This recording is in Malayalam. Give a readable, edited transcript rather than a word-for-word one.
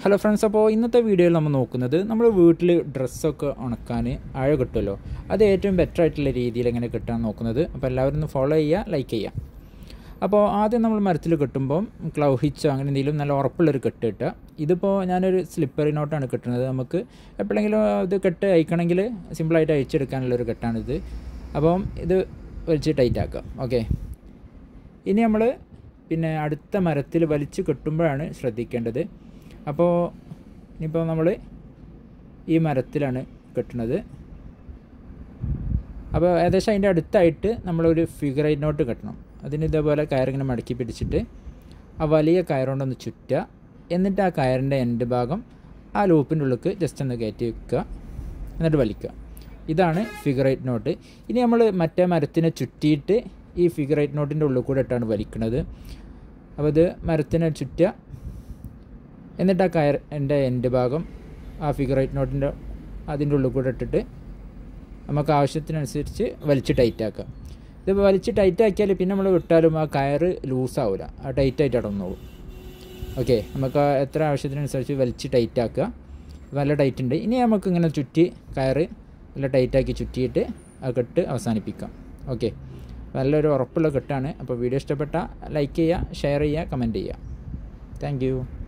ഹലോ ഫ്രണ്ട്സ്, അപ്പോൾ ഇന്നത്തെ വീഡിയോയിൽ നമ്മൾ നോക്കുന്നത് നമ്മൾ വീട്ടിൽ ഡ്രസ്സൊക്കെ ഉണക്കാൻ അഴ കിട്ടുമല്ലോ, അത് ഏറ്റവും ബെറ്റർ ആയിട്ടുള്ള രീതിയിൽ എങ്ങനെ കിട്ടാൻ നോക്കുന്നത്. അപ്പോൾ എല്ലാവരും ഒന്ന് ഫോളോ ചെയ്യുക, ലൈക്ക് ചെയ്യുക. അപ്പോൾ ആദ്യം നമ്മൾ മരത്തിൽ കെട്ടുമ്പോൾ ക്ലൗ ഹിച്ചോ അങ്ങനെ എന്തെങ്കിലും നല്ല ഉറപ്പുള്ളൊരു കെട്ട് കിട്ടുക. ഇതിപ്പോൾ ഞാനൊരു സ്ലിപ്പറിനോട്ടാണ് കെട്ടുന്നത്. നമുക്ക് എപ്പോഴെങ്കിലും ഇത് കെട്ട് അയക്കണമെങ്കിൽ സിമ്പിളായിട്ട് അയച്ചെടുക്കാനുള്ളൊരു കെട്ടാണിത്. അപ്പം ഇത് വലിച്ച് ടൈറ്റ് ആക്കുക. ഓക്കെ, ഇനി നമ്മൾ പിന്നെ അടുത്ത മരത്തിൽ വലിച്ച് കെട്ടുമ്പോഴാണ് ശ്രദ്ധിക്കേണ്ടത്. അപ്പോൾ ഇനിയിപ്പോൾ നമ്മൾ ഈ മരത്തിലാണ് കെട്ടുന്നത്. അപ്പോൾ ഏകദേശം അതിൻ്റെ അടുത്തായിട്ട് നമ്മളൊരു ഫിഗർ 8 നോട്ട് കെട്ടണം. അതിന് ഇതേപോലെ കയറിങ്ങനെ മടക്കി പിടിച്ചിട്ട് ആ വലിയ കയറുകൊണ്ടൊന്ന് ചുറ്റുക. എന്നിട്ട് ആ കയറിൻ്റെ എൻഡ് ഭാഗം ആ ലൂപ്പിൻ്റെ ഉള്ളിലേക്ക് ജസ്റ്റ് ഒന്ന് കയറ്റി വെക്കുക, എന്നിട്ട് വലിക്കുക. ഇതാണ് ഫിഗർ 8 നോട്ട്. ഇനി നമ്മൾ മറ്റേ മരത്തിനെ ചുറ്റിയിട്ട് ഈ ഫിഗർ 8 നോട്ടിൻ്റെ ഉള്ളിൽ കൂടെ ഇട്ടാണ് വലിക്കുന്നത്. അപ്പോൾ ഇത് മരത്തിനെ ചുറ്റുക, എന്നിട്ട് ആ കയറിൻ്റെ എൻഡ് ഭാഗം ആ ഫിഗർ 8 നോട്ടിൻ്റെ അതിൻ്റെ ഉള്ളിൽ കൂടെ ഇട്ടിട്ട് നമുക്ക് ആവശ്യത്തിനനുസരിച്ച് വലിച്ച് ടൈറ്റാക്കുക. ഇത് വലിച്ച് ടൈറ്റാക്കിയാൽ പിന്നെ നമ്മൾ വിട്ടാലും ആ കയറ് ലൂസാവില്ല, ആ ടൈറ്റായിട്ട് അടന്നോളും. ഓക്കെ, നമുക്ക് എത്ര ആവശ്യത്തിനനുസരിച്ച് വലിച്ച് ടൈറ്റാക്കുക. നല്ല ടൈറ്റ് ഉണ്ട്. ഇനി നമുക്ക് ഇങ്ങനെ ചുറ്റി കയറ് നല്ല ടൈറ്റാക്കി ചുറ്റിയിട്ട് ആ കെട്ട് അവസാനിപ്പിക്കാം. ഓക്കെ, നല്ലൊരു ഉറപ്പുള്ള കെട്ടാണ്. അപ്പോൾ വീഡിയോ ഇഷ്ടപ്പെട്ടാൽ ലൈക്ക് ചെയ്യുക, ഷെയർ ചെയ്യുക, കമൻറ്റ് ചെയ്യുക. Thank U.